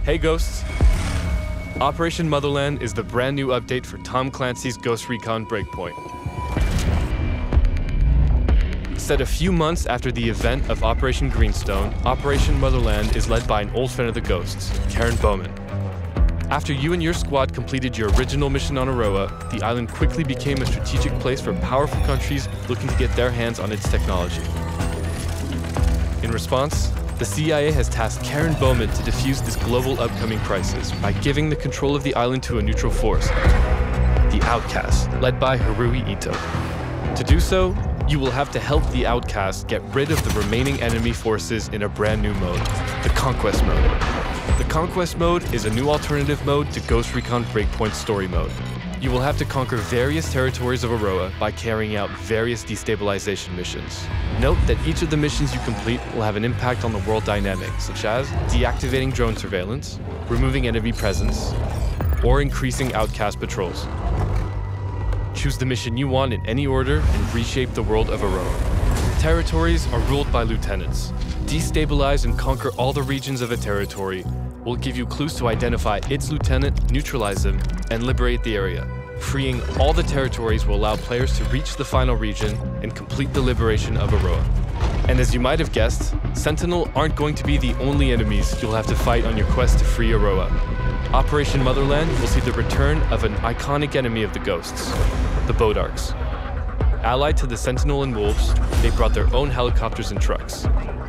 Hey Ghosts! Operation Motherland is the brand new update for Tom Clancy's Ghost Recon Breakpoint. Set a few months after the event of Operation Greenstone, Operation Motherland is led by an old friend of the Ghosts, Karen Bowman. After you and your squad completed your original mission on Aroa, the island quickly became a strategic place for powerful countries looking to get their hands on its technology. In response, the CIA has tasked Karen Bowman to defuse this global upcoming crisis by giving the control of the island to a neutral force, the Outcasts, led by Haruhi Ito. To do so, you will have to help the Outcasts get rid of the remaining enemy forces in a brand new mode, the Conquest mode. The Conquest mode is a new alternative mode to Ghost Recon Breakpoint story mode. You will have to conquer various territories of Aroa by carrying out various destabilization missions. Note that each of the missions you complete will have an impact on the world dynamics, such as deactivating drone surveillance, removing enemy presence, or increasing Outcast patrols. Choose the mission you want in any order and reshape the world of Aroa. Territories are ruled by lieutenants. Destabilize and conquer all the regions of a territory will give you clues to identify its lieutenant, neutralize them, and liberate the area. Freeing all the territories will allow players to reach the final region and complete the liberation of Aroa. And as you might have guessed, Sentinel aren't going to be the only enemies you'll have to fight on your quest to free Aroa. Operation Motherland will see the return of an iconic enemy of the Ghosts, the Bodarks. Allied to the Sentinel and Wolves, they brought their own helicopters and trucks,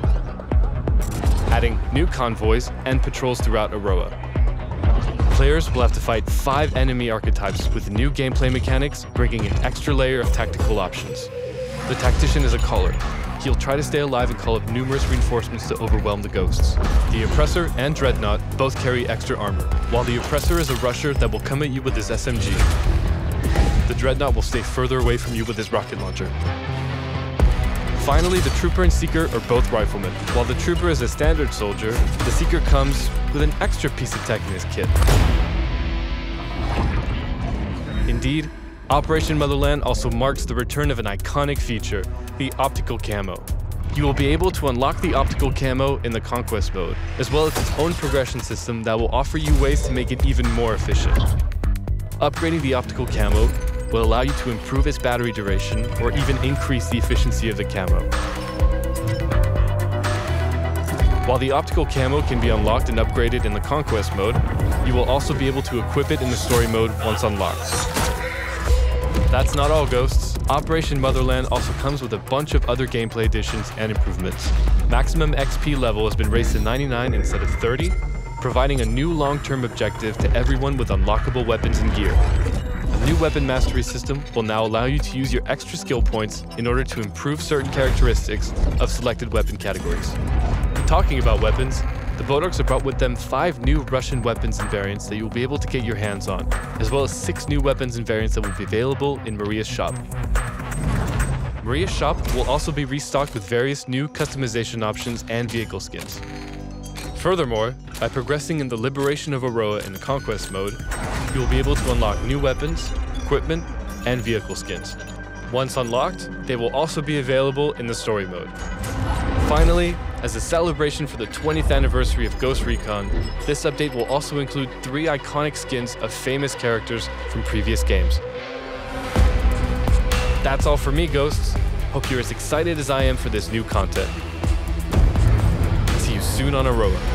adding new convoys and patrols throughout Aroa. Players will have to fight 5 enemy archetypes with new gameplay mechanics, bringing an extra layer of tactical options. The Tactician is a caller. He'll try to stay alive and call up numerous reinforcements to overwhelm the Ghosts. The Oppressor and Dreadnought both carry extra armor, while the Oppressor is a rusher that will come at you with his SMG. The Dreadnought will stay further away from you with his rocket launcher. Finally, the Trooper and Seeker are both riflemen. While the Trooper is a standard soldier, the Seeker comes with an extra piece of tech in his kit. Indeed, Operation Motherland also marks the return of an iconic feature, the optical camo. You will be able to unlock the optical camo in the Conquest mode, as well as its own progression system that will offer you ways to make it even more efficient. Upgrading the optical camo will allow you to improve its battery duration or even increase the efficiency of the camo. While the optical camo can be unlocked and upgraded in the Conquest mode, you will also be able to equip it in the story mode once unlocked. That's not all, Ghosts. Operation Motherland also comes with a bunch of other gameplay additions and improvements. Maximum XP level has been raised to 99 instead of 30, providing a new long-term objective to everyone with unlockable weapons and gear. A new weapon mastery system will now allow you to use your extra skill points in order to improve certain characteristics of selected weapon categories. Talking about weapons, the Bodarks have brought with them 5 new Russian weapons and variants that you'll be able to get your hands on, as well as 6 new weapons and variants that will be available in Maria's shop. Maria's shop will also be restocked with various new customization options and vehicle skins. Furthermore, by progressing in the liberation of Aroa in the Conquest mode, you will be able to unlock new weapons, equipment, and vehicle skins. Once unlocked, they will also be available in the story mode. Finally, as a celebration for the 20th anniversary of Ghost Recon, this update will also include 3 iconic skins of famous characters from previous games. That's all for me, Ghosts. Hope you're as excited as I am for this new content. See you soon on Aroa.